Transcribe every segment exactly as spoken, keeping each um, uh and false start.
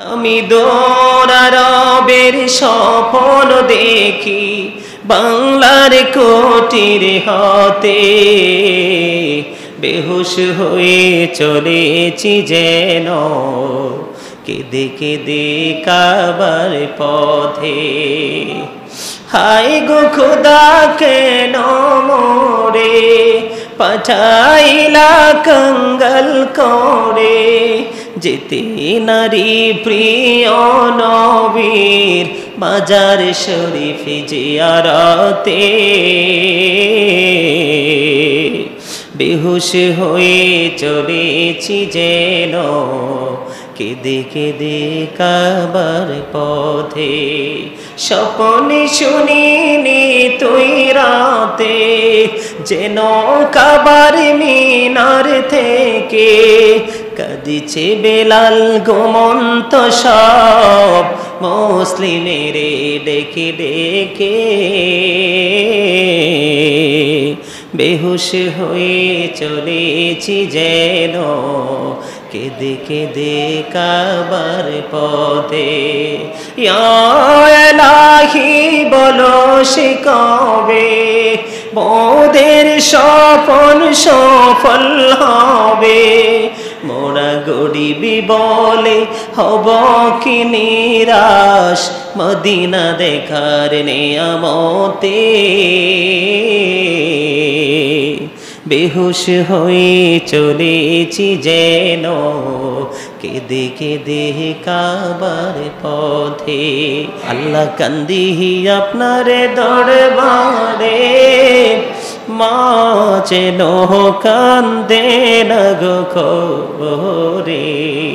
আমি দৌড়ারবের স্বপ্ন দেখি বাংলার কোটির হতে, বেহুশ হয়ে চলেছি যেন কেঁদে কেঁদে কাবার পথে। হায় গো খোদা কেন মোরে পাঠাইলা কঙ্গাল করে, যেতে নারী প্রিয় নবীর মাজার শরীফ জিয়ারতে। বেহুশ হয়ে চলেছি যেন কেঁদে কেঁদে কাবার পথে। স্বপ্নে শুনিনি তুই রাতে যেন কাবার মিনার থেকে কাঁদিছে বেলাল ঘুমন্ত সব মুসলিমের ডেকে ডেকে। বেহুশ হয়ে চলেছি যেন কেঁদে কেঁদে কাবার পথে। ইয়া ইলাহি বলো সে কবে মোদের স্বপ্ন সফল হবে, মোরা গরিবি বলে হব কি নিরাশ মদিনা দেখার নিয়ামতে। বেহুশ হয়ে চলেছি যেন কেঁদে কেঁদে কাবার পথে। আল্লাহ কান্দি আপনার দরবারে মা যেন কান্দে না গো খবরে।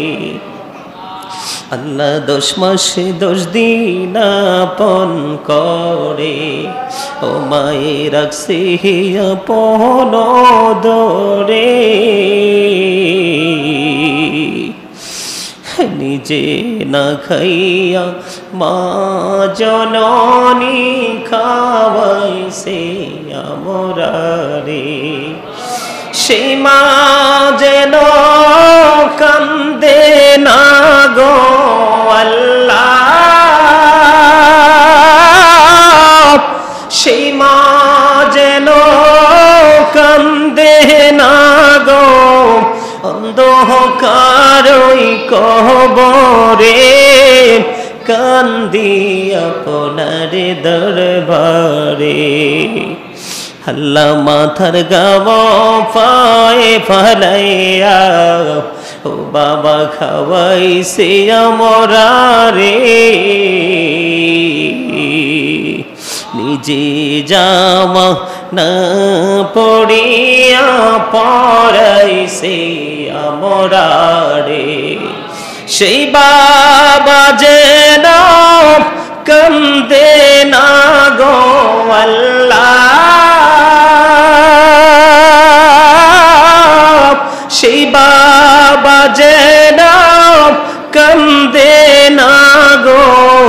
আল্লাহ দশ মাসে দশ দিন আপন করে, ও মায়ে রাখছে আপন দরে। নিজে না খাইয়া মা জননী খাওয়াইছে আমরারে। সেই মা যেন কান্দে না গো আল্লাহ, সেই মা যেন কান্দে না গো অন্ধকারই কবরে। কান্দি আপনার দরবারে। আল্লাহ মাথার গাওয়া পায়ে ফালাইয়া ও বাবা খাওয়াইছে আমরারে। নিজে জামা না পড়িয়া পড়াইছে আমরারে। সেই বাবা যেন কান্দে না গো আল্লাহ, সেই বাবা যেন কান্দে না গো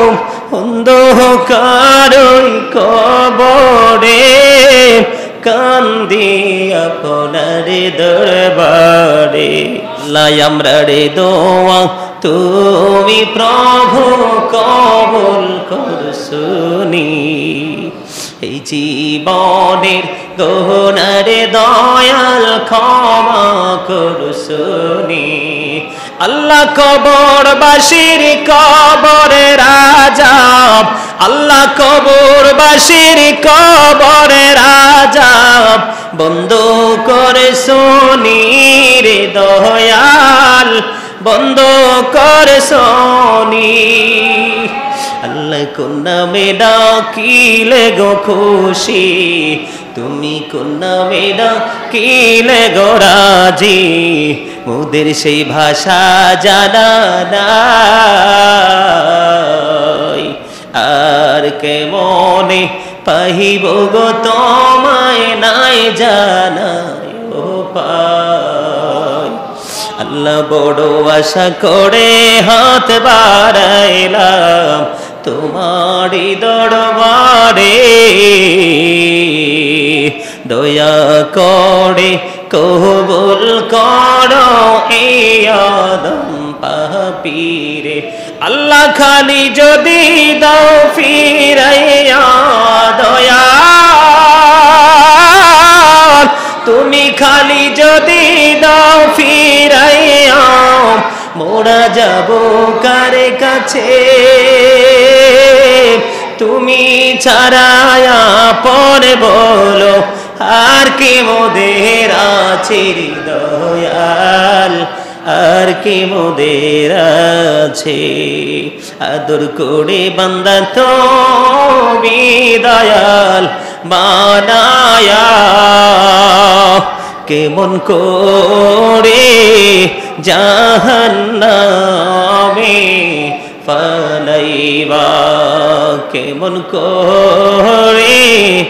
অন্ধকারই কবরে। কান্দি আপনার দরবারে। লাই আমরা রে দোয়া তুমি প্রভু কবুল করছুনি, এই জীবনের গহনারে দয়াল ক্ষমা করছুনি। আল্লাহ কবরবাসীর কবরের আযাব, আল্লাহ কবরবাসীর কবরের আযাব বন্ধ করে শুনি রে দয়াল, বন্ধ করে শুনি। আল্লাহ কোন নামে ডাকিলে গো খুশি, তুমি কোন নামে ডাকিলে গো রাজি, মোদের সেই ভাষা জানা নাই। আর কেমনে পাহিব গো তোমায় নাই জানায় ও পায়। আল্লাহ বড় আশা করে হাত বাড়াইলাম তোমারি দরবারে, দয়া করে কবুল করো এই আদম পাপীরে আল্লাহ খালি যদি দাও ফিরাইয়া দয়াল তুমি খালি যদি দাও ফিরাইয়া মোরা যাব কার কাছে তুমি ছাড়ায়া পরে বলো আর কি মোদের আছে দয়াল আর কি মোদের আছে আদর করে বান্দা তো দয়াল বানায়া কেমন করে জাহান্নামে ফালাইবা কেমন করে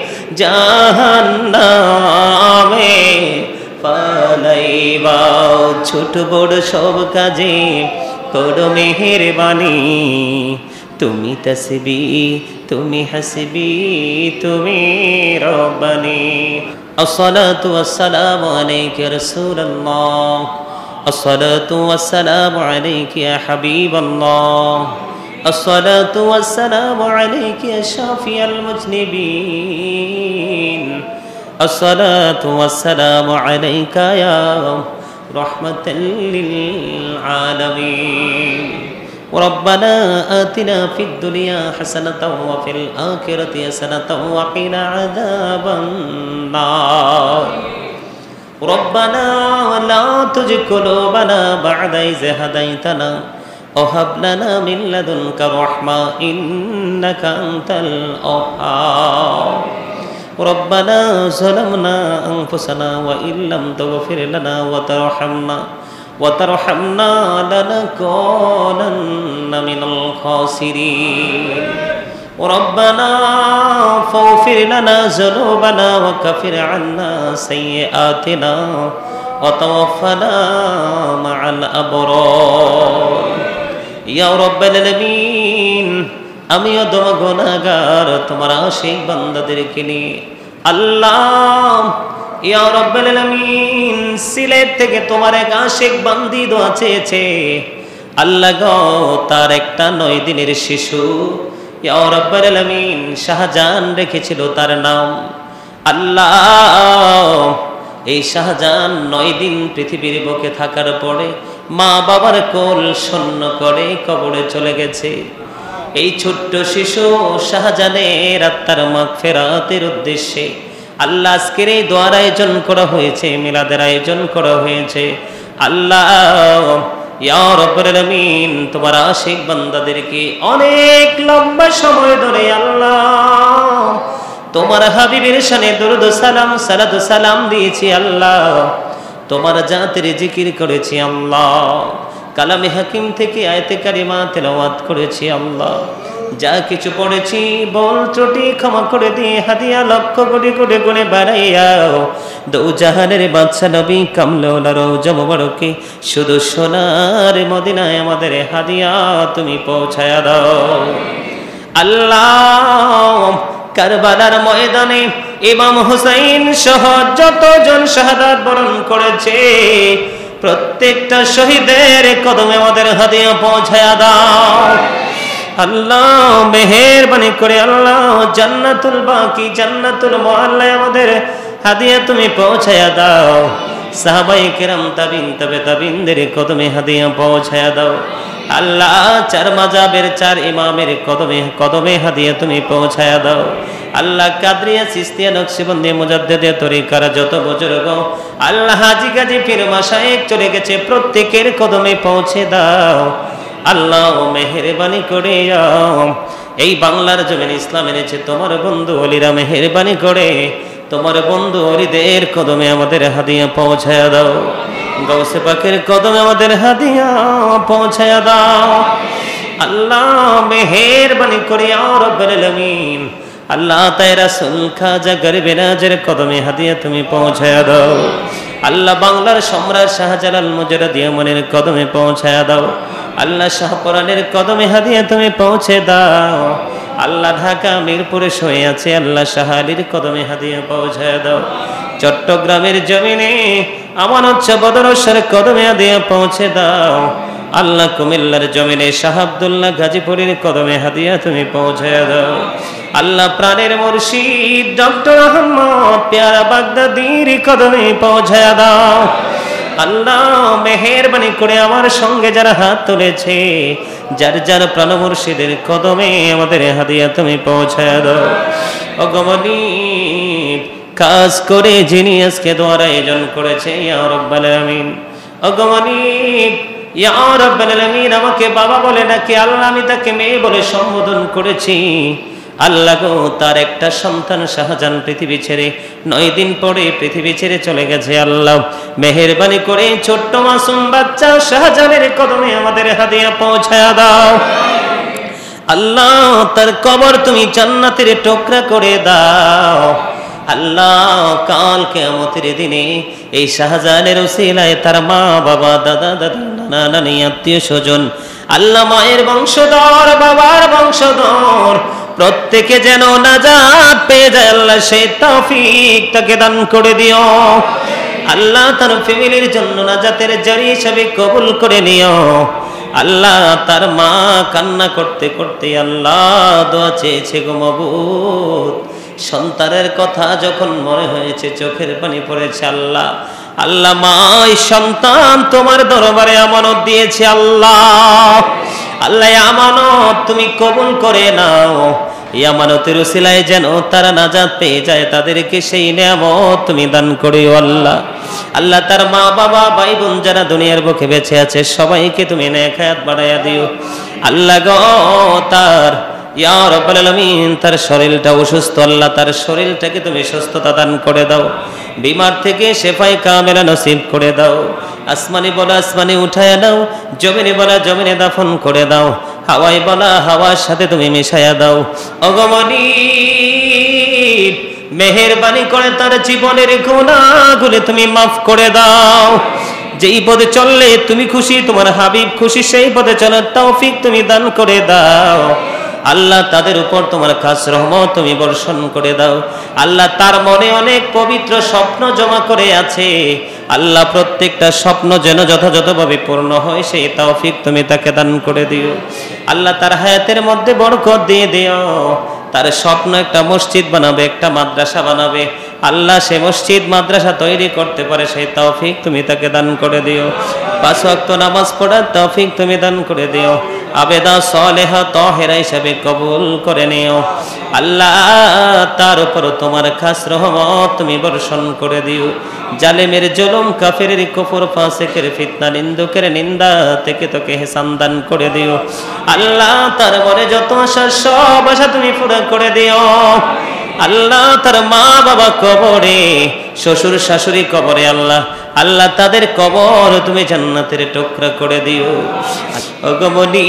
জাহান্নামে ফালাইবা ছোট বড় সব কাজে করো মেহেরবানি তুমি তাসবিহ তুমি হাসবি তুমি রব্বানি الصلاة والسلام عليك يا رسول الله الصلاة والسلام عليك يا حبيب الله الصلاة والسلام عليك يا شافي المذنبين الصلاة والسلام عليك يا رحمة للعالمين ربنا آتنا في الدنيا حسنة وفي الآخرة حسنة وقنا عذاب النار ربنا لا تزغ قلوبنا بعد إذ هديتنا وهب لنا من لدنك رحمة إنك أنت الوهاب ربنا ظلمنا أنفسنا وإن لم تغفر لنا وترحمنا وترحمنا لنكونن من الخاسرين ربنا فاغفر لنا ذنوبنا وكفر عنا سيئاتنا وتوفنا مع الأبرار يا رب العالمين আমি অদম গুনাহগার তোমার আশিক বান্দাদেরকে নিয়ে আল্লাহ ইয়া রাব্বুল আলামিন সিলেট থেকে তোমার এক আশিক বান্দি দোয়া চেয়েছে আল্লাহ গো তার একটা নয় দিনের শিশু ইয়া রাব্বুল আলামিন শাহজাহান রেখেছিল তার নাম আল্লাহ এই শাহজাহান নয় দিন পৃথিবীর বুকে থাকার পরে মা বাবার কোল শূন্য করে কবরে চলে গেছে এই ছোট্ট শিশু শাহজাহানের আত্মার মাগফিরাতের উদ্দেশ্যে আল্লাহ আজকের এই দোয়ার আয়োজন করা হয়েছে মিলাদের আয়োজন করা হয়েছে আল্লাহ ইয়া রাব্বুল আলামিন তোমার আশিক বান্দাদেরকে অনেক লম্বা সময় ধরে আল্লাহ তোমার হাবিবের শানে দরুদ সালাম সালাত সালাম দিয়েছি আল্লাহ তোমার জাতের জিকির করেছি আল্লাহ কালামে হাকিম থেকে আয়াতে কারিমা তেলাওয়াত করেছি আল্লাহ যা কিছু পড়েছি বল ত্রুটি ক্ষমা করে দিয়ে হাদিয়া লক্ষ কোটি কোটি গুণে বাড়াইয়াও দু জাহানের বাদশা নবী কামলাওয়ালা রওজা মুবারকে শুধু সোনার মদিনায় আমাদের হাদিয়া তুমি পৌঁছায়া দাও আল্লাহ কারবালার ময়দানে ইমাম হুসাইন সহ যতজন শাহাদাত বরণ করেছে প্রত্যেকটা শহীদের কদমে আমাদের হাদিয়া পৌঁছায়া দাও আল্লাহ মেহেরবানি করে আল্লাহ জান্নাতুল বাকি জান্নাতুল মুআল্লায় আমাদের হাদিয়া তুমি পৌঁছায়া দাও সাহাবায়ে কেরাম তাবিন তবে তাবিনদের কদমে হাদিয়া পৌঁছায়া দাও আল্লাহ চার মাযহাবের চার ইমামের কদমে কদমে হাদিয়া তুমি পৌঁছায়া দাও আল্লাহ কাদরিয়া চিশতিয়া নকশবন্দি মুজাদ্দিদে তরিকার যত বুজুর্গ আল্লাহ হাজী গাজী পীর মাশায়েখ চলে গেছে প্রত্যেকের কদমে পৌঁছে দাও আল্লাহ মেহেরবানি করে এই বাংলার জমিন ইসলাম এনেছে তোমার বন্ধু ওলিরা মেহেরবানি করে তোমার বন্ধু ওলিদের কদমে আমাদের হাদিয়া পৌঁছায়া দাও গৌসে পাকের কদমে আমাদের হাদিয়া পৌঁছায়া দাও আল্লাহ মেহেরবানি করে ইয়া রাব্বুল আলামিন আল্লাহ তাই রাসূল খাজা গরিবে নাজের কদমে হাদিয়া তুমি পৌঁছায়া দাও আল্লাহ বাংলার সম্রাট শাহজালাল মুজাদ্দিদ মনের কদমে পৌঁছায়া দাও আল্লাহ শাহপরানের কদমে হাদিয়া তুমি পৌঁছে দাও আল্লাহ ঢাকা মিরপুরে শুয়ে আছে আল্লাহ শাহ আলীর কদমে হাদিয়া পৌঁছায়া দাও চট্টগ্রামের জমিনে আমানত বদরসের কদমে হাদিয়া পৌঁছে দাও আল্লাহ কুমিল্লার জমিনে শাহ আব্দুল্লাহ গাজীপুরের কদমে হাদিয়া তুমি পৌঁছায় দাও। আল্লাহ প্রাণের মুর্শিদ ডক্টর আহমদ পেয়ারা বাগদাদির কদমে পৌঁছায় দাও। আল্লাহ মেহেরবানি করে আমার সঙ্গে যারা হাত তুলেছে, যার যার প্রাণ মুর্শিদের কদমে আমাদের হাদিয়া তুমি পৌঁছায় দাও। ওগমনি কাজ করে যিনি আজকে দোয়ার আয়োজন করেছে, ইয়া রাব্বাল আলামিন, ওগমনি ইয়া রাব্বাল আলামিন, আমাকে বাবা বলে ডাকে, আল্লাহ আমি তাকে মেয়ে বলে সম্বোধন করেছি। আল্লাহ গো, তার একটা সন্তান শাহজাহান পৃথিবী ছেড়ে নয় দিন পরে পৃথিবী ছেড়ে চলে গেছে। আল্লাহ মেহেরবানি করে ছোট্ট মাসুম বাচ্চা শাহজাহানের কদমে আমাদের হাদিয়া পৌঁছায়া দাও। আল্লাহ তার কবর তুমি জান্নাতের টুকরা করে দাও। আল্লাহ কাল কিয়ামতের দিনে এই শাহজাহানের উসিলায় তার মা বাবা দাদা দাদা নানা নানি আত্মীয় স্বজন, আল্লাহ মায়ের বংশধর বাবার বংশধর প্রত্যেকে যেন নাজাত পেয়ে যায়, আল্লাহ সেই তৌফিক তাকে দান করে দিও। আল্লাহ তার ফ্যামিলির জন্য নাজাতের জারি হিসাবে কবুল করে নিও। আল্লাহ তার মা কান্না করতে করতে আল্লাহ দোয়া চেয়েছে, গো মাবুদ সন্তানের কথা যখন মনে হয়েছে চোখের পানি পড়েছে। আল্লাহ আল্লাহ মা সন্তান তোমার দরবারে আমানত দিয়েছে। আল্লাহ আল্লাহ আমানত তুমি কবুল করে নাও। এই আমানতের উসিলায় যেন তারা নাজাত পেয়ে যায়, তাদেরকে সেই নিয়ামত তুমি দান করিও। আল্লাহ আল্লাহ তার মা বাবা ভাই বোন যারা দুনিয়ার বুকে বেঁচে আছে সবাইকে তুমি নেক হায়াত বাড়াইয়া দিও। আল্লাহ গো তার ইয়া রাব্বাল আলামিন তার শরীরটা অসুস্থ, আল্লাহ তার শরীরটাকে তুমি সুস্থতা দান করে দাও। বিমার থেকে শেফায়ে কামেলা নসিব করে দাও। আসমানি বলা আসমানি উঠায়া দাও, জমিনে বলা জমিনে দাফন করে দাও, হাওয়ায় বলা হাওয়ার সাথে তুমি মিশায়া দাও। অগমনি মেহেরবানি করে তার জীবনের গুনাহগুলো তুমি মাফ করে দাও। যেই পথে চললে তুমি খুশি, তোমার হাবিব খুশি, সেই পথে চলার তৌফিক তুমি দান করে দাও। আল্লাহ তাদের উপর তোমার খাস রহমত তুমি বর্ষণ করে দাও। আল্লাহ তার মনে অনেক পবিত্র স্বপ্ন জমা করে আছে, আল্লাহ প্রত্যেকটা স্বপ্ন যেন যথাযথভাবে পূর্ণ হয় সেই তৌফিক তুমি তাকে দান করে দিও। আল্লাহ তার হায়াতের মধ্যে বরকত দিয়ে দিও। তার স্বপ্ন একটা মসজিদ বানাবে, একটা মাদ্রাসা বানাবে, আল্লাহ সে মসজিদ মাদ্রাসা তৈরি করতে পারে সেই তৌফিক তুমি তাকে দান করে দিও। পাঁচ ওয়াক্ত নামাজ পড়ার তৌফিক তুমি দান করে দিও। আবেদা সালেহা তাহেরা হিসাবে কবুল করে নিও। আল্লাহ তার উপর তোমার খাস রহমত তুমি বর্ষণ করে দিও। জালেমের জুলুম, কাফেরের কুফর, ফাসিকের ফিতনা, নিন্দুকের নিন্দা থেকে তোকে হেসান দান করে দিও। আল্লাহ তার মনে যত আশা সব আশা তুমি পুরা করে দিও। আল্লাহ তার মা বাবা কবরে, শ্বশুর শাশুড়ি কবরে, আল্লাহ আল্লাহ তাদের কবর তুমি জান্নাতের টুকরা করে দিও। ওগমনি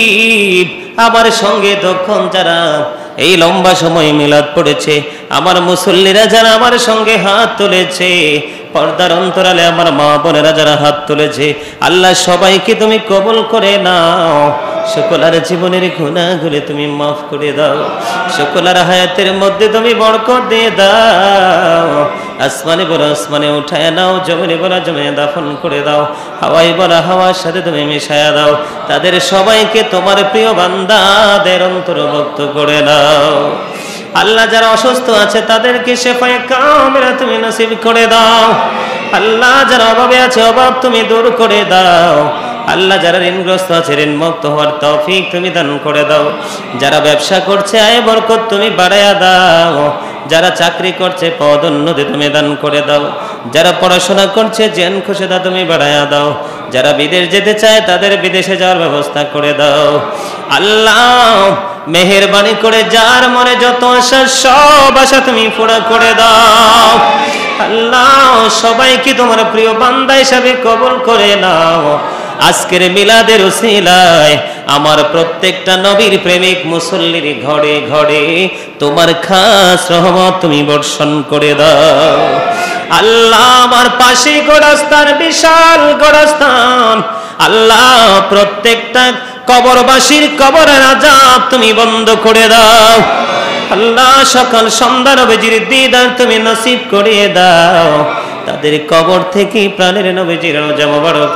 আমার সঙ্গে তখন যারা এই লম্বা সময় মিলাদ পড়েছে, আমার মুসল্লিরা যারা আমার সঙ্গে হাত তুলেছে, পর্দার অন্তরালে আমার মা বোনেরা যারা হাত তুলেছে, আল্লাহ সবাইকে তুমি কবুল করে নাও। সকলের জীবনের গুনাহগুলো তুমি মাফ করে দাও। সকলের হায়াতের মধ্যে তুমি বরকত দিয়ে দাও। আসমানে বড় আসমানে উঠায় নাও, জমিনে বড় জমিনে দাফন করে দাও, হাওয়ায় বড় হাওয়ার সাথে তুমি মিশায়া দাও। তাদের সবাইকে তোমার প্রিয় বান্দাদের অন্তর্ভুক্ত করে নাও। আল্লাহ যারা অসুস্থ আছে তাদেরকে শেফায়ে কামেলা তুমি নসিব করে দাও। আল্লাহ যারা অভাবে আছে অভাব তুমি দূর করে দাও। আল্লাহ যারা ঋণগ্রস্ত আছে ঋণ মুক্ত হওয়ার তৌফিক তুমি দান করে দাও। যারা ব্যবসা করছে আয় বরকত তুমি বাড়ায়া দাও। যারা চাকরি করছে পদোন্নতি তুমি দান করে দাও। যারা পড়াশোনা করছে জ্ঞান খুশিদা তুমি বাড়ায়া দাও। যারা বিদেশ যেতে চায় তাদের বিদেশে যাওয়ার ব্যবস্থা করে দাও। আল্লাহ মেহেরবানি করে যার মনে যত আশা সব আশা তুমি পুরা করে দাও। আল্লাহ সবাইকে তোমার প্রিয় বান্দা হিসাবে কবুল করে নাও। আজকের মিলাদের উসিলায় আমার প্রত্যেকটা নবীর প্রেমিক মুসল্লির ঘরে ঘরে তোমার খাস রহমত তুমি বর্ষণ করে দাও। আল্লাহ আমার পাশে গোরস্থান, বিশাল গোরস্থান, আল্লাহ প্রত্যেকটা কবরবাসীর কবরের আযাব তুমি বন্ধ করে দাও। আল্লাহ সকাল সন্ধ্যা নবীজির দিদার তুমি নসিব করিয়ে দাও। তাদের কবর থেকে প্রাণের নবীজির রওজা মোবারক থেকে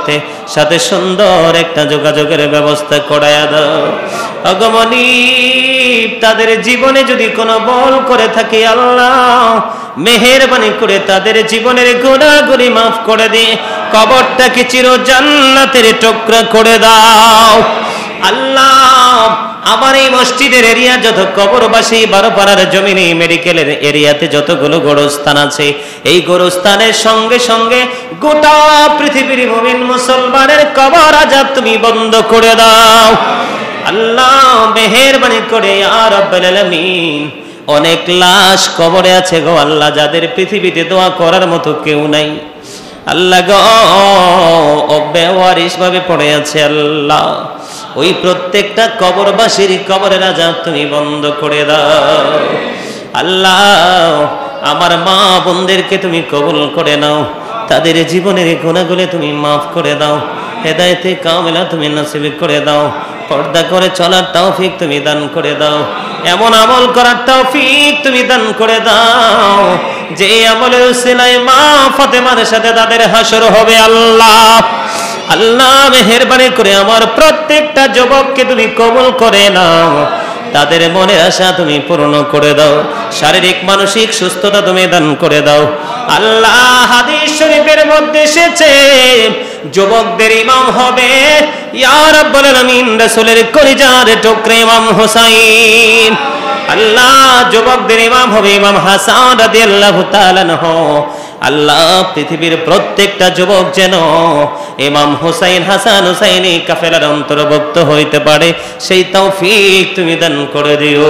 সাথে সুন্দর একটা যোগাযোগের ব্যবস্থা করায়া দাও। অগমনী তাদের জীবনে যদি কোনো বল করে থাকে আল্লাহ মেহেরবানি করে তাদের জীবনের গুনাহগুলি মাফ করে দিয়ে কবরটাকে চির জান্নাতের টুকরা করে দাও। আল্লাহ আমার এই মসজিদের এরিয়া যত কবরবাসী বারোপাড়ার জমিনে মেডিকেলের এরিয়াতে যতগুলো গোরস্থান আছে এই গোরস্থানের সঙ্গে সঙ্গে গোটা পৃথিবীর মুমিন মুসলমানের কবর আযাব তুমি বন্ধ করে দাও। আল্লাহ মেহেরবানি করে ইয়া রাব্বুল আলামিন অনেক লাশ কবরে আছে গো আল্লাহ, যাদের পৃথিবীতে দোয়া করার মতো কেউ নাই আল্লাহ গো, অব্যওয়ারিশ ভাবে পড়ে আছে আল্লাহ, ওই প্রত্যেকটা কবরবাসীর কবরের আযাব তুমি বন্ধ করে দাও। আল্লাহ আমার মা বোনদেরকে তুমি কবুল করে নাও, তাদের জীবনের গুনাহগুলো তুমি মাফ করে দাও, হেদায়েতে কামেলা তুমি নসিব করে দাও, পর্দা করে চলার তৌফিক তুমি দান করে দাও, এমন আমল করার তৌফিক তুমি দান করে দাও যে আমলের উসিলায় মা ফাতেমার সাথে তাদের হাসর হবে আল্লাহ। আল্লাহ মেহেরবানি করে আমার প্রত্যেকটা যুবককে তুমি কবুল করে নাও, তাদের মনের আশা তুমি পূর্ণ করে দাও, শারীরিক মানসিক সুস্থতা তুমি দান করে দাও। আল্লাহ হাদিস শরীফের মধ্যে এসেছে যুবকদের ইমাম হবে ইয়া রাব্বুল আলামিন রাসূলের কলিজার টুকরা ইমাম হুসাইন। আল্লাহ যুবকদের ইমাম হবে ইমাম হাসান রাদিয়াল্লাহু তাআলা আনহু। আল্লাহ পৃথিবীর প্রত্যেকটা যুবক যেন ইমাম হুসাইন হাসান হুসাইনি কাফেলার অন্তর্ভুক্ত হইতে পারে সেই তৌফিক তুমি দান করে দিও।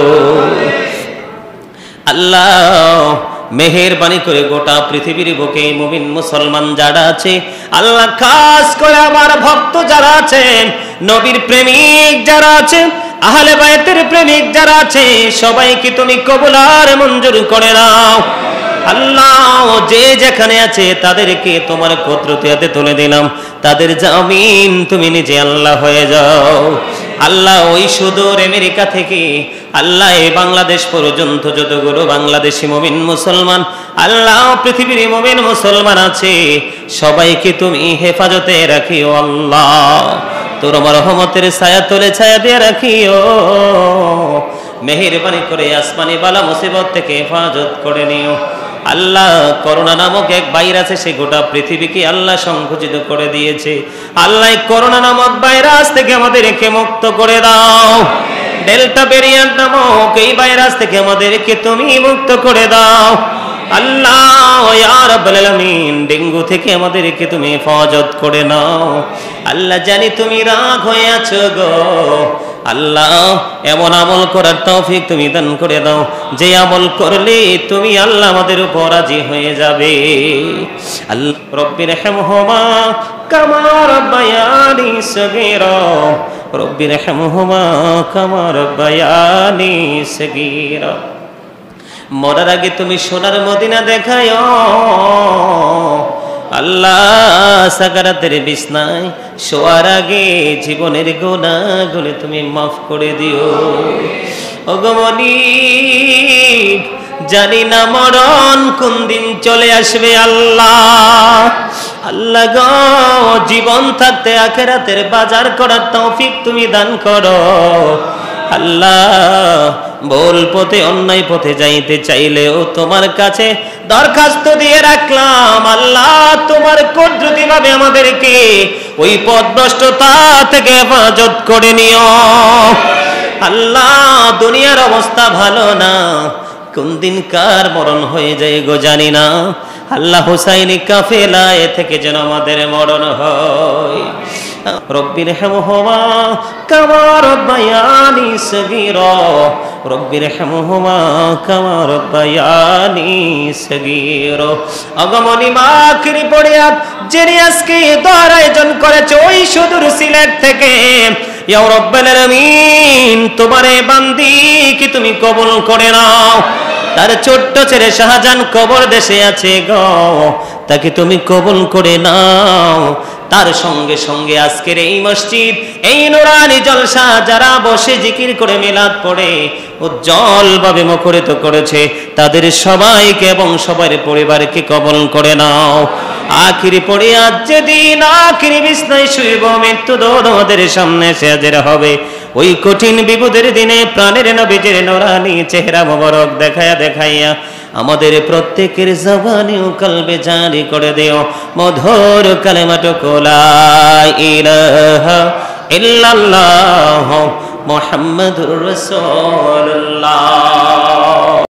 আল্লাহ মেহেরবানি করে গোটা পৃথিবীর বুকে মুমিন মুসলমান যারা আছে আল্লাহ খাস করে আমার ভক্ত যারা আছেন, নবীর প্রেমিক যারা আছেন, আহলে বাইতের প্রেমিক যারা আছে সবাইকে তুমি কবুল আর মঞ্জুর করে নাও। আল্লাহ যে যেখানে আছে তাদেরকে তোমার কুদরতে তুলে দিলাম, তাদের জামিন তুমি নিজে আল্লাহ হয়ে যাও। আল্লাহ ওই সুদূর আমেরিকা থেকে আল্লাহ এই বাংলাদেশ পর্যন্ত যতগুলো বাংলাদেশি মুমিন মুসলমান আল্লাহ পৃথিবীর মুমিন মুসলমান আছে সবাইকে তুমি হেফাজতে রাখিও আল্লাহ, তোর রহমতের ছায়া তলে ছায়া দিয়ে রাখিও। মেহেরবানি করে আসমানি বালা মুসিবত থেকে হেফাজত করে নিও। আল্লাহ করোনা নামক এক ভাইরাস এসে গোটা পৃথিবীকে আল্লাহ সংকুচিত করে দিয়েছে, আল্লাহ করোনা নামক ভাইরাস থেকে আমাদেরকে মুক্ত করে দাও। ডেল্টা ভেরিয়েন্ট নামক এই ভাইরাস থেকে আমাদেরকে তুমি মুক্ত করে দাও আল্লাহ ইয়া রাব্বুল আলামিন। ডেঙ্গু থেকে আমাদেরকে তুমি হেফাজত করে নাও আল্লাহ, জানি তুমি রাগ হয়ে আছো গো আল্লাহ, এমন আমল করার তৌফিক তুমি দান করে দাও যে আমল করলে তুমি আল্লাহ আমাদের উপর রাজি হয়ে যাবে। আল্লাহ রব্বির রহমহুমা কামা রাব্বায়ানি সগীরা, রব্বির রহমহুমা কামা রাব্বায়ানি সগীরা। মরার আগে তুমি সোনার মদিনা দেখায়ো আল্লাহ, সাকারাতের বিছনায় শোয়ার আগে জীবনের গুনাহগুলো তুমি মাফ করে দিও। ওগমনি জানি না মরণ কোন দিন চলে আসবে আল্লাহ, আল্লাহ গো জীবন থাকতে আখিরাতের বাজার করার তৌফিক তুমি দান করো আল্লাহ। ভুল পথে অন্যায় পথে যাইতে চাইলেও তোমার কাছে দরখাস্ত দিয়ে রাখলাম আল্লাহ, তোমার কুদরতি ভাবে আমাদেরকে ওই পথভ্রষ্টতা থেকে হেফাজত করে নিও আল্লাহ। দুনিয়ার অবস্থা ভালো না, কোন দিন কার মরণ হয়ে যায় গো জানি না আল্লাহ। হুসাইনি কাফেলায় থেকে যেন আমাদের মরণ হয়। রব্বির রহমহুমা কামা রাব্বায়ানি সগীরা, রব্বির রহমহুমা কামা রাব্বায়ানি সগীরা। আগমনী মাখরি পড়িয়া যিনি আজকে দোয়ার আয়োজন করেছে ওই সুদূর সিলেট থেকে ইয়া রাব্বুল আলামিন তোমারে বান্দি কি তুমি কবুল করে নাও। তার ছোট্ট ছেলে শাহজাহান কবর দেশে আছে গো, তাকে তুমি কবুল করে নাও। তার সঙ্গে সঙ্গে আজকের এই মসজিদ এই নুরানি জলসা যারা বসে জিকির করে মিলাদ পড়ে উজ্জ্বল ভাবে মুখরিত করেছে তাদের সবাইকে এবং সবার পরিবারকে কবুল করে নাও। আখিরি পড়ে আজ যেদিন আখিরি বিছনায় শুইব, মৃত্যু দৌড় আমাদের সামনে এসে হাজির হবে। ওই কঠিন বিপদের দিনে প্রাণের নবীজির নূরানি চেহারা মোবারক দেখায়া দেখাইয়া আমাদের প্রত্যেকের জবানে ও কলবে জারি করে দিও মধুর কালেমাটুকু লা ইলাহা ইল্লাল্লাহ মুহাম্মাদুর রাসূলুল্লাহ।